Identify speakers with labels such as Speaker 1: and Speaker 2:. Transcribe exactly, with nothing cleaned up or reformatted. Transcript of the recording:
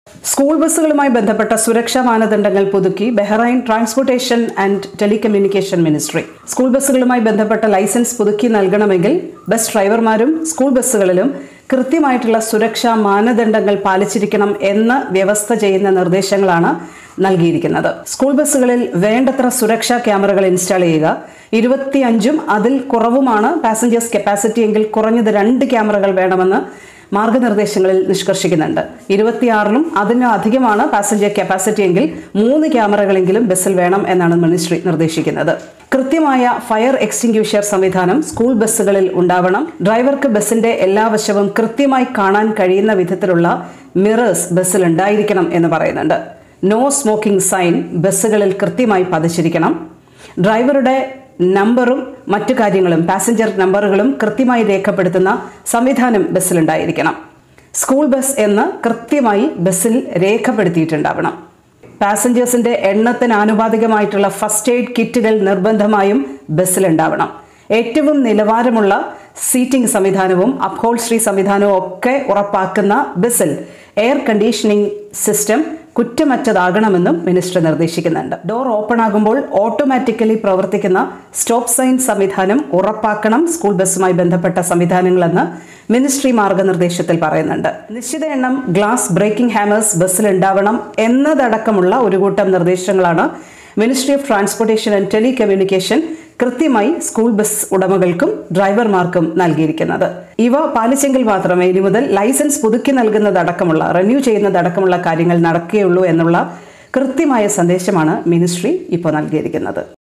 Speaker 1: School ബസ്സുകളുമായി ബന്ധപ്പെട്ട സുരക്ഷാ മാനദണ്ഡങ്ങൾ പുതുക്കി Bahrain transportation and telecommunication ministry. School ബസ്സുകളുമായി ബന്ധപ്പെട്ട ലൈസൻസ് പുതുക്കി നൽകണമെങ്കിൽ ബസ് ഡ്രൈവർമാരും സ്കൂൾ ബസ്സുകളിലും കൃത്യമായിട്ടുള്ള സുരക്ഷാ മാനദണ്ഡങ്ങൾ പാലിച്ചിരിക്കണം എന്ന് വ്യവസ്ഥ ചെയ്യുന്ന നിർദ്ദേശങ്ങളാണ് നൽകിയിരിക്കുന്നത്. സ്കൂൾ ബസ്സുകളിൽ വേണ്ടത്ര സുരക്ഷാ ക്യാമറകൾ ഇൻസ്റ്റാൾ ചെയ്യുക. ഇരുപത്തിയഞ്ചും അതിൽ കുറവുമാണ് പാസഞ്ചേഴ്സ് കപ്പാസിറ്റി എങ്കിൽ കുറഞ്ഞത് രണ്ട് ക്യാമറകൾ വേണമെന്ന് മാർഗനിർദ്ദേശങ്ങളിൽ നിഷ്കർഷിക്കുന്നുണ്ട്. ഇരുപത്തിയാറിലും അതിന് അധികമാണ് പാസഞ്ചർ കപ്പാസിറ്റി എങ്കിൽ മൂന്ന് ക്യാമറകളെങ്കിലും ബസ്സിൽ വേണം എന്നാണ് മിനിസ്ട്രി നിർദ്ദേശിക്കുന്നത്. കൃത്യമായ ഫയർ എക്സ്റ്റിംഗ്വിഷർ സംവിധാനം സ്കൂൾ ബസ്സുകളിൽ ഉണ്ടാവണം. ഡ്രൈവർക്ക് ബസ്സിന്റെ എല്ലാ വശവും കൃത്യമായി കാണാൻ കഴിയുന്ന വിധത്തിലുള്ള മിറേഴ്സ് ബസ്സിൽ ഉണ്ടായിരിക്കണം എന്ന് പറയുന്നുണ്ട്. നോ സ്മോക്കിംഗ് സൈൻ ബസ്സുകളിൽ കൃത്യമായി പതിച്ചിരിക്കണം. ഡ്രൈവറുടെ നമ്പറും മറ്റു കാര്യങ്ങളും പാസഞ്ചർ നമ്പറുകളും കൃത്യമായി രേഖപ്പെടുത്തുന്ന സംവിധാനം ബസ്സിലുണ്ടായിരിക്കണം. സ്കൂൾ ബസ് എന്ന് കൃത്യമായി ബസ്സിൽ രേഖപ്പെടുത്തിയിട്ടുണ്ടാവണം. പാസഞ്ചേഴ്സിന്റെ എണ്ണത്തിന് ആനുപാതികമായിട്ടുള്ള ഫസ്റ്റ് എയ്ഡ് കിറ്റുകൾ നിർബന്ധമായും ബസ്സിലുണ്ടാവണം. ഏറ്റവും നിലവാരമുള്ള സീറ്റിംഗ് സംവിധാനവും അപ്ഹോൾസ്ട്രി സംവിധാനവും ഒക്കെ ഉറപ്പാക്കുന്ന ബസ്സിൽ എയർ കണ്ടീഷനിങ് സിസ്റ്റം കുറ്റമറ്റതാകണമെന്നും മിനിസ്റ്റർ നിർദ്ദേശിക്കുന്നുണ്ട്. ഡോർ ഓപ്പൺ ആകുമ്പോൾ ഓട്ടോമാറ്റിക്കലി പ്രവർത്തിക്കുന്ന സ്റ്റോപ്പ് സൈൻ സംവിധാനം ഉറപ്പാക്കണം സ്കൂൾ ബസ്സുമായി ബന്ധപ്പെട്ട സംവിധാനങ്ങളെന്ന് മിനിസ്ട്രി മാർഗനിർദ്ദേശത്തിൽ പറയുന്നുണ്ട്. നിശ്ചിത എണ്ണം ഗ്ലാസ് ബ്രേക്കിംഗ് ഹാമേഴ്സ് ബസ്സിൽ ഉണ്ടാവണം എന്നതടക്കമുള്ള ഒരു കൂട്ടം നിർദ്ദേശങ്ങളാണ് ministry of transportation and telecommunication കൃത്യമായി സ്കൂൾ ബസ് ഉടമകൾക്കും ഡ്രൈവർമാർക്കും നൽകിയിരിക്കുന്നത്. ഇവ പാലിച്ചെങ്കിൽ മാത്രമേ ഇനി മുതൽ ലൈസൻസ് പുതുക്കി നൽകുന്നതടക്കമുള്ള റിന്യൂ ചെയ്യുന്നതടക്കമുള്ള കാര്യങ്ങൾ നടക്കുകയുള്ളൂ എന്നുള്ള കൃത്യമായ സന്ദേശമാണ് മിനിസ്ട്രി ഇപ്പോൾ നൽകിയിരിക്കുന്നത്.